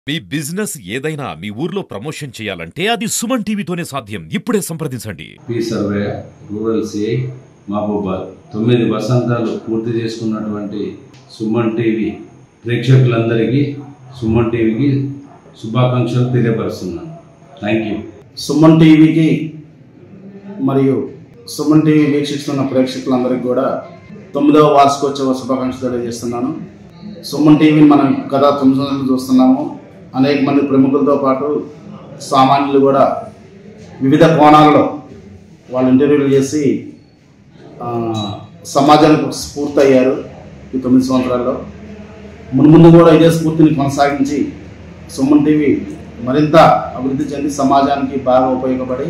మీ business ఏదైనా మీ ఊర్లో promotion చేయాలంటే అది సుమన్ టీవీతోనే సాధ్యం. ఇప్పుడే సంప్రదించండి. P Sarve rural CI Mahabubabad 9 వసంతాలు పూర్తి చేసుకున్నటువంటి సుమన్ టీవీ ప్రేక్షకులందరికీ సుమన్ టీవీకి శుభాకాంక్షలు తెలియపరుస్తున్నాను. Thank you. సుమన్ టీవీకి మరియు సుమన్ టీవీ వీక్షిస్తున్న ప్రేక్షకులందరికీ కూడా 9వ వార్షికోత్సవ శుభాకాంక్షలు తెలియజేస్తున్నాను. సుమన్ టీవీని మనం గత 9 సంవత్సరాలు చూస్తున్నాము. అనేక మంది ప్రముఖులతో పాటు సామాన్యులు కూడా వివిధ కోణాల్లో వాళ్ళు ఇంటర్వ్యూలు చేసి సమాజానికి స్ఫూర్తి అయ్యారు. ఈ 9 సంవత్సరాల్లో మున్ముందు కూడా ఇదే స్ఫూర్తిని కొనసాగించి సుమన్ టీవీ మరింత అభివృద్ధి చెంది సమాజానికి బాగా ఉపయోగపడి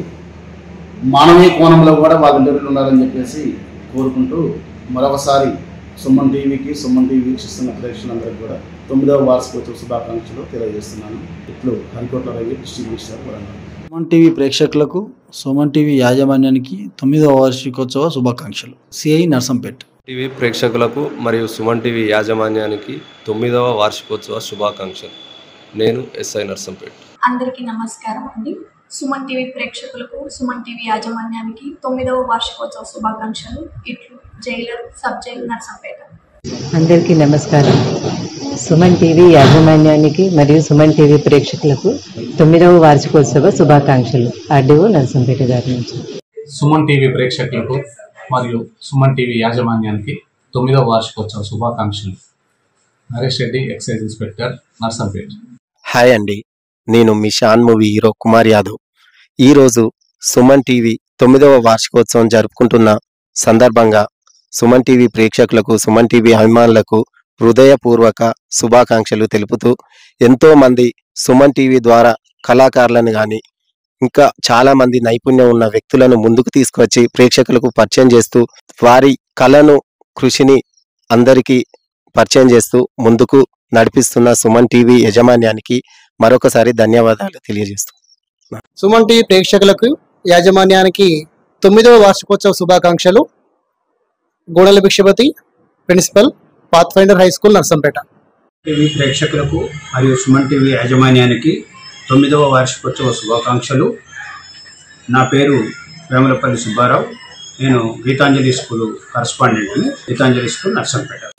మానవీయ కోణంలో కూడా వాళ్ళు ఇంటర్వ్యూలు ఉండాలని చెప్పేసి కోరుకుంటూ మరొకసారి సుమన్ టీవీకి సుమన్ టీవీ వీక్షిస్తున్న ప్రేక్షకులందరికీ కూడా 9వ వార్షికోత్సవ శుభాకాంక్షలు తెలియజేస్తున్నాను. ఇట్లు హరికోట్ల రవి డిస్ట్రిబ్యూటర్ వరంగల్. సుమన్ టీవీ ప్రేక్షకులకు సుమన్ టీవీ యాజమాన్యానికి 9వ వార్షికోత్సవ శుభాకాంక్షలు. సిఐ నర్సంపేట్. టీవీ ప్రేక్షకులకు మరియు సుమన్ టీవీ యాజమాన్యానికి 9వ వార్షికోత్సవ శుభాకాంక్షలు. నేను ఎస్ఐ నర్సంపేట్. అందరికీ నమస్కారం అండి. సుమన్ టీవీ ప్రేక్షకులకు సుమన్ టీవీ యాజమాన్యానికి 9వ వార్షికోత్సవ శుభాకాంక్షలు. ఇట్లు జైలర్ సబ్ జైల్ నర్సంపేట. అందరికీ నమస్కారం. సుమన్ టీవీ యాజమాన్యానికి మరియు సుమన్ టీవీ ప్రేక్షకులకు 9వ వార్షికోత్సవ శుభాకాంక్షలు. ఆర్డీఓ నర్సంపేట గారి నుంచి. సుమన్ టీవీ ప్రేక్షకులకు మరియు సుమన్ టీవీ యాజమాన్యానికి 9వ వార్షికోత్సవ శుభాకాంక్షలు. Naresh Reddy, excise inspector, Narsampet. Hi అండి, నేను మీ షాన్ మూవీ హీరో కుమార్ యాదవ్. ఈరోజు సుమన్ టీవీ 9వ వార్షికోత్సవం జరుపుకుంటున్న సందర్భంగా సుమన్ టీవీ ప్రేక్షకులకు సుమన్ టీవీ అభిమానులకు హృదయపూర్వక శుభాకాంక్షలు తెలుపుతూ ఎంతో మంది సుమన్ టీవీ ద్వారా కళాకారులను కానీ ఇంకా చాలా మంది నైపుణ్యం ఉన్న వ్యక్తులను ముందుకు తీసుకువచ్చి ప్రేక్షకులకు పరిచయం చేస్తూ వారి కళను కృషిని అందరికీ పరిచయం చేస్తూ ముందుకు నడిపిస్తున్న సుమన్ టీవీ యాజమాన్యానికి మరొకసారి ధన్యవాదాలు తెలియజేస్తూ సుమన్ టీవీ ప్రేక్షకులకు యాజమాన్యానికి 9వ వార్షికోత్సవ శుభాకాంక్షలు. Godala Bhikshapathi, principal, Pathfinder high school, Narsampet. TV ప్రేక్షకులకు మరియు సుమన్ టీవీ యాజమాన్యానికి 9వ వార్షికోత్సవ శుభాకాంక్షలు. నా పేరు వేములపల్లి సుబ్బారావు. నేను గీతాంజలి స్కూల్ కరస్పాండెంట్ని. గీతాంజలి స్కూల్, నర్సంపేట.